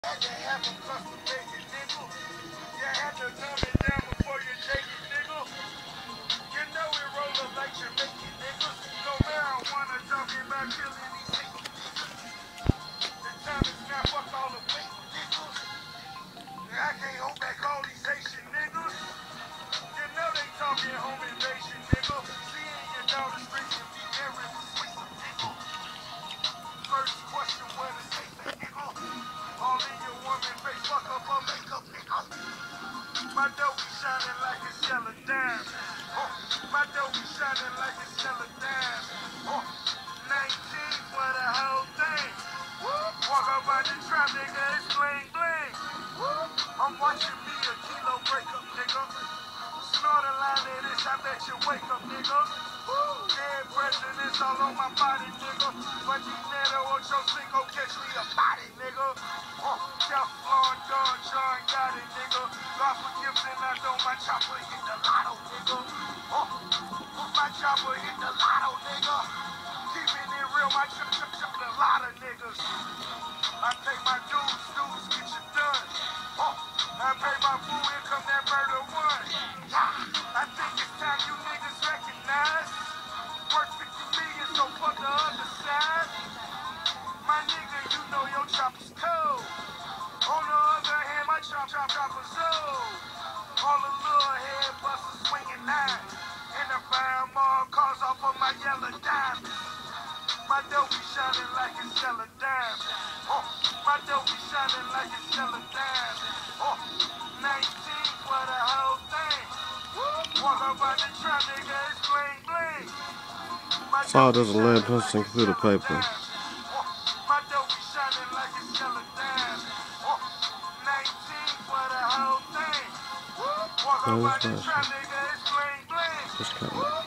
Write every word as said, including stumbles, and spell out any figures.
Had to have them custom made it, nigga. You had to dumb it down before you take it, nigga. You know it roll up like you make it, nigga. No marijuana talking about killing these niggas. The time is now, fuck all the fake niggas. I can't hold back all these Haitian niggas. You know they talking home invasion, nigga. Seeing your daughter streets and be every sweet, nigga. First question, where the safe at, nigga? All in your woman face, fuck up her makeup, nigga. My dough be shining like it's yellow dime. Oh, my dough be shining like it's yellow dime. Oh, nineteen for the whole thing. Walk up by the trap, nigga, it's bling bling. I'm watching me a kilo breakup, nigga. Snort a line of this, I bet you wake up, nigga. Dead presidents all on my body, nigga. But these nigga ocho cinco catch me a body, nigga. Oh, Teflon, Don John got it, nigga. God forgives and I know my chopper hit the lotto, nigga. Oh, my chopper hit the lotto, nigga. Keeping it real, my chop chop chop a lot of niggas. I pay my dues, dues, get you done. Oh, I pay my food income, that murder one. I think it's time you niggas recognize. Work fifty million, so fuck the other side. My nigga, you know your chopper's cold. On the other hand, my chop chop chopper's old. All the little head busters swinging nine. And I buy them all cars off of my yellow diamonds. My dough be shining like it's yellow diamonds. Oh, my dough be shining like it's yellow diamonds. Oh, nineteen for the whole thing. Walk up by the trap, nigga, it's bling bling. Saw does a lead twisting computer paper. My dough be shining like it's yellow diamonds. nineteen for the whole thing. Walk up by the trap, nigga, it's bling bling. Just kind of